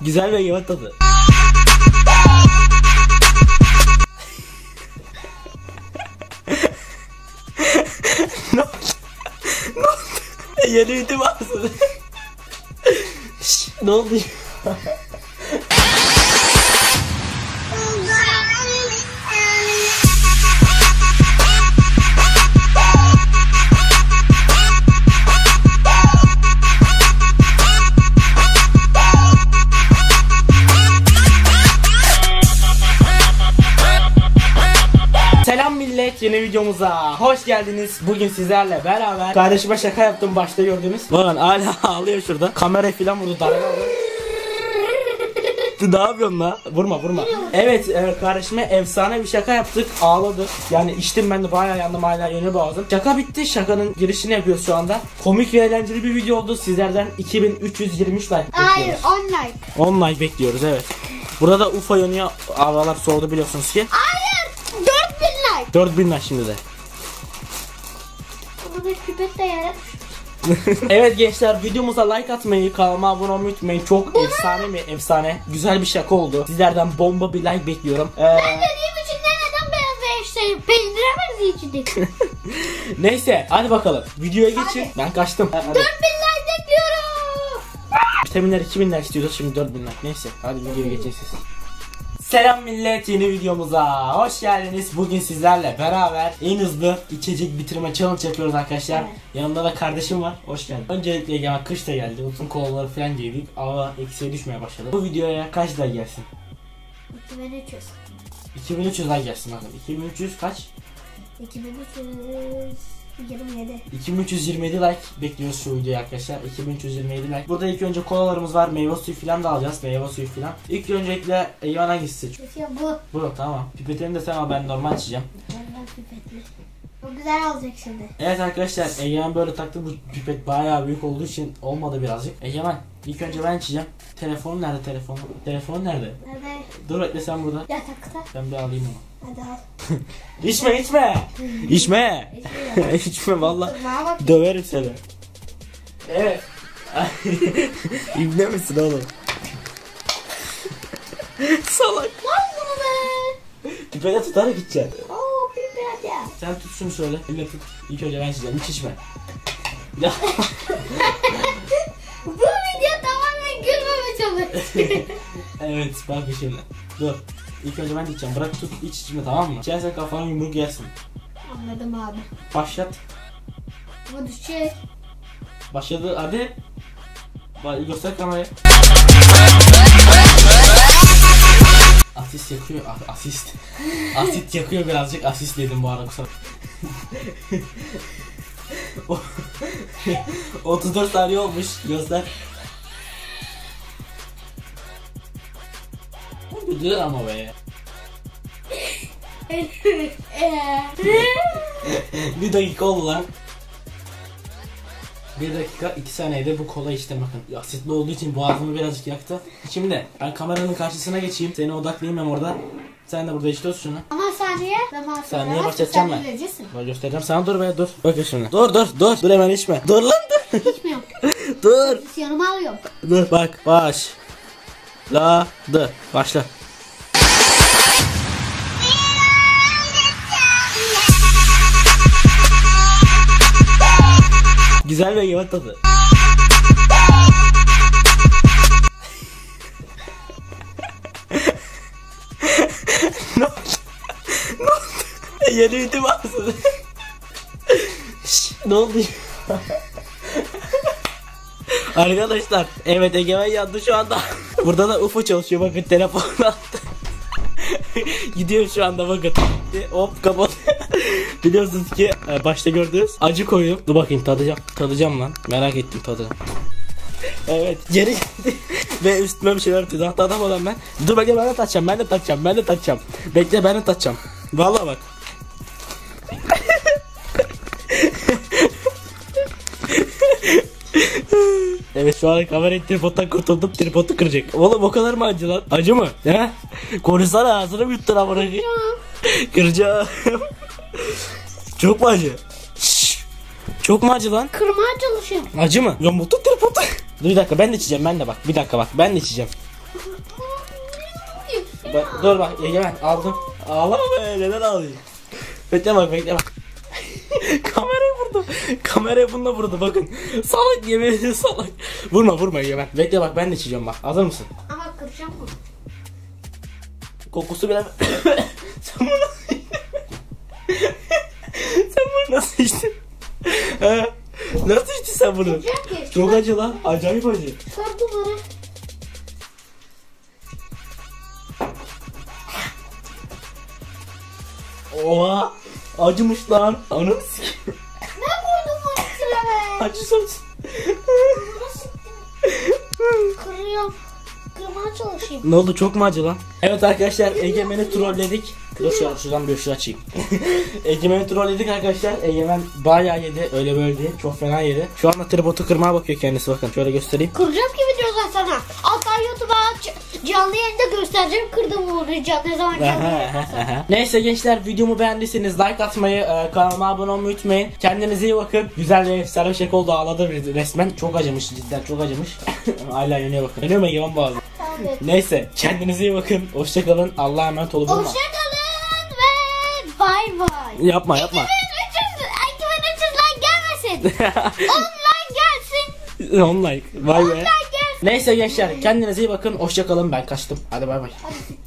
Güzel ve yemek tadı. Ne oldu? Yeni ünitüm ağzını. Ne oldu? Selam millet, yeni videomuza hoş geldiniz. Bugün sizlerle beraber kardeşime şaka yaptım, başta gördünüz. Bakın hala ağlıyor şurada. Kamera falan vurdu, darbe aldı. Ne yapıyorsun la? Vurma. Evet, kardeşime efsane bir şaka yaptık, ağladı. Yani içtim, ben de bayağı yandım, hala yeni boğazım. Şaka bitti, şakanın girişini yapıyoruz şu anda. Komik ve eğlenceli bir video oldu. Sizlerden 2323 like bekliyoruz. Hayır, 10 like. 10 like bekliyoruz, evet. Burada da UFO yanıyor, havalar soğudu biliyorsunuz ki. Hayır, 4000 like. 4000 like şimdi de. Burada küpet de yere. Evet gençler, videomuza like atmayı, kanalıma abone olmayı unutmayın. Çok efsane güzel bir şaka oldu. Sizlerden bomba bir like bekliyorum. Ben dediğim için neden beyaz ve işte peyniremez içindik. Neyse hadi bakalım videoya geçin. Hadi. Ben kaçtım. 4000 like bekliyorum. Vitaminler 2000 like istiyordu, şimdi 4000 like. Neyse hadi videoya geçin siz. Selam millet, yeni videomuza hoş geldiniz. Bugün sizlerle beraber en hızlı içecek bitirme challenge yapıyoruz arkadaşlar. Evet. Yanımda da kardeşim var, hoş geldin. Öncelikle ya kış da geldi, uzun kolaları falan giydik. Hava eksiye düşmeye başladı. Bu videoya kaç like gelsin? 2300. 2300 like gelsin bakın. 2300 kaç? 2327. 2327 like bekliyoruz şu videoya arkadaşlar. 2327 like. Burada ilk önce kolalarımız var, meyve suyu falan da alacağız, meyve suyu falan. İlk öncelikle Eyvan hangisi seç? Bu. Bu tamam. Pipetini de sen al, ben normal içeceğim. Ben pipetli. Çok güzel olacak şimdi. Evet arkadaşlar, Egemen böyle taktı, bu pipet bayağı büyük olduğu için olmadı birazcık. Egemen ilk önce ben içeceğim. Telefonun nerede, telefonu? Telefonun nerede? Nerede? Dur bekle sen burada. Yatakta. Ben bir alayım onu. Hadi al. İçme. İçme valla. Döverim seni. Evet. İbne misin oğlum? Salak. Lan bunu be. Pipete tutarak gideceksin. Oo pipet ya. Sen tut şunu şöyle. Elle tut. İlk önce ben içeceğim. Hiç içme. Ya. Bu video tamamen gülmeme çalışıyor. Evet bak şimdi. Dur. İlk önce ben içeceğim. Bırak tut, iç içme, tamam mı? İçersen kafana yumruk yersin. Anladım abi. Başlat. Bu düşecek. Başladı hadi. Bak göster kamerayı. Asist yakıyor. Asist. Asit yakıyor birazcık. Asist dedim bu arada, kusura. 34 saniye olmuş. Göster. Güzel ama be. Bir dakika oldu lan. 1 dakika 2 saniyede bu kola içtim bakın. Asitli olduğu için boğazımı birazcık yaktı. Şimdi ben kameranın karşısına geçeyim. Seni odaklayayım ben orada. Sen de burada içiyorsun şunu. Ama saniye. Saniye başlatacağım ben. Ben göstereceğim sana, dur be dur. Bakın şimdi. Dur hemen içme. Dur lan dur. İçmiyorum. Dur. Yanıma alıyorum. Dur bak başla. Güzel ve yemek tadı. Ne oldu? Yeni ünitüm ağzını. Ne oldu? Arkadaşlar, evet Egemen yandı şu anda. Burada da UFO çalışıyor, bakın telefonla attı. Gidiyor şu anda bakın. Hop kapat. Biliyorsunuz ki başta gördünüz. Acı koydum. Dur bakayım, tadacağım lan. Merak ettim tadını. Evet geri geldi. Ve üstüme bir şeyler atıyor. Tadamadan ben. Dur bekle, ben de tatacağım. Bekle, ben de tatacağım. Vallahi bak. Evet şu an kamerayı tripoddan kurtuldum, tripodu kıracak. Oğlum o kadar mı acı lan? Acı mı? He? Konuşsana, ağzını mı yuttun amına? Kıracağım. Çok mu acı? Şşş. Çok mu acı lan? Kırmaya çalışıyorum. Acı mı? Ya mutlu tripodu. Dur bir dakika, ben de içeceğim, ben de içeceğim. Dur bak Egemen aldım. Ağlama be, neden ağlıyorsun? Bekle bak. Kamerayı vurdu. Kamerayı bununla vurdu bakın. Salak, yemin ediyorum salak. Vurma Egemen. Bekle bak, ben de içeceğim bak. Hazır mısın? Ama kıracağım mı? Kokusu bile... Sen bunu nasıl içtin? Sen bunu nasıl içtin? He? Nasıl içtin sen bunu? Kıracağım ki. Çok acı lan. Acayip acı. Kır bunları. Oha. Acımış lan. Ananı sikeyim. Ne koydun bu sıra be? Acı sos. Nasıl kırıyorum. Kırmaya çalışayım. Ne oldu, çok mu acı lan? Evet arkadaşlar, Egemen'i trolledik. Dur şuradan bir ışığı açayım. Egemen'i trolledik arkadaşlar. Egemen bayağı yedi, öyle böyle değil. Çok fena yedi. Şu anda tripodu kırmaya bakıyor kendisi, bakın. Şöyle göstereyim. Kıracağım ki videodan sana. Hatta YouTube'a canlı yayında göstereceğim. Kırdım uğrayacağım. Ne zaman canlı yayında. Neyse gençler, videomu beğendiyseniz like atmayı, kanalıma abone olmayı unutmayın. Kendinize iyi bakın. Güzel ve efsane bir şey oldu, ağladı resmen. Çok acımış, cidden çok acımış. Hala yanıyor bakın. Yanıyor mu Egemen boğazı? Evet. Neyse, kendinize iyi bakın. Hoşçakalın. Allah'a emanet olun. Hoşçakalın ve bay bay. Yapma. 2300 like gelmesin. 10 like gelsin. 10 like. Vay 10 be. like gelsin. Neyse gençler, kendinize iyi bakın. Hoşçakalın. Ben kaçtım. Hadi bay bay. Hadi.